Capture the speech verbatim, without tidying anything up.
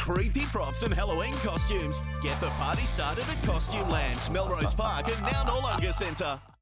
creepy props and Halloween costumes. Get the party started at Costume Land, Melrose Park and now Noarlunga Centre.